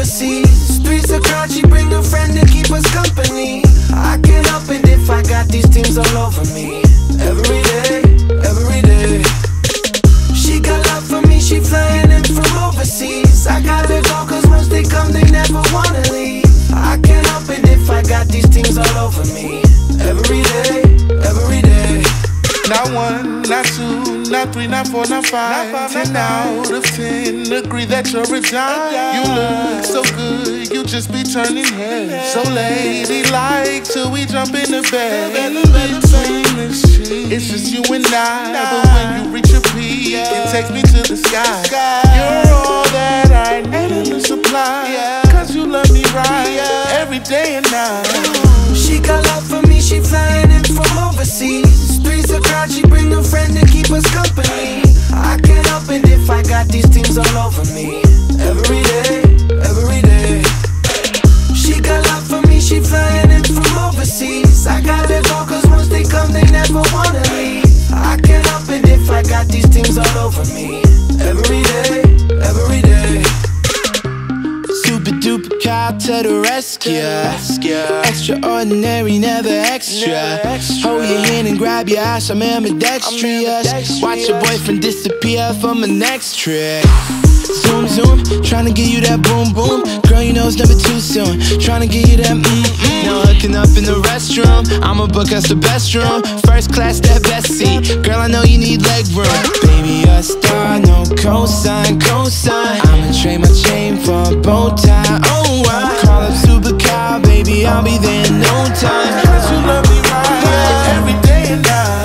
overseas. Three's a crowd, she bring a friend to keep us company. I can't help it if I got these things all over me. Every day, every day. She got love for me, she flying in from overseas. I gotta go cause once they come they never wanna leave. I can't help it if I got these things all over me. Every day, every day. Not one, not two, not three, not four, not five. 10 out of 10 agree that you're a dime. You look so good, you just be turning heads. So ladylike till we jump in the bed. Between the sheets, it's just you and I. But when you reach your peak, it takes me to the sky. You're all that I need in the supply. Cause you love me right every day and night. She got love for me, she flying in from overseas. Three's a crowd, she bring a friend to keep us company. I can't help it if I got these things all over me. Every day, every day. She got love for me, she flying in from overseas. I gotta go cause once they come they never wanna leave. I can't help it if I got these things all over me. Every day, every day. Super duper cop to the rescue. Extraordinary, never extra. Hold your hand and grab your ass, I'm ambidextrous. Watch your boyfriend disappear from the next trick. Zoom, zoom, tryna get you that boom, boom. Girl, you know it's never too soon. Tryna get you that Now hooking up in the restroom, I'ma book us the best room. First class, that best seat. Girl, I know you need leg room. Baby, a star, no cosign, cosign. I'ma trade my chain for a bow tie. Oh, I call up super car, baby, I'll be there in no time. Cause you love me right every day and night.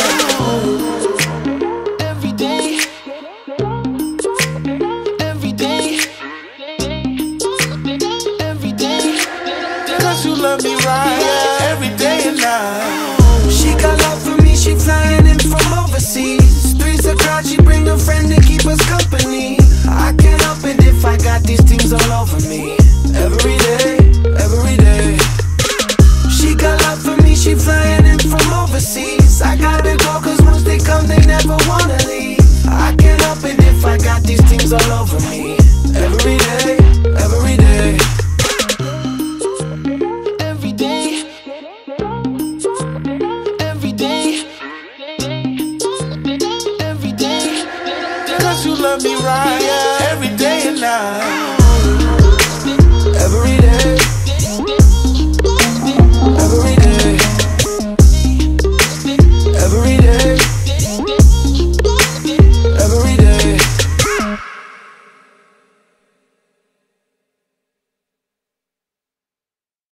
Every day. Every day. Every day. Cause you love me right every day and night. She got love for me, she flying in from overseas. Three's a crowd, she bring a friend to keep us company. I can't help it if I got these things all over me.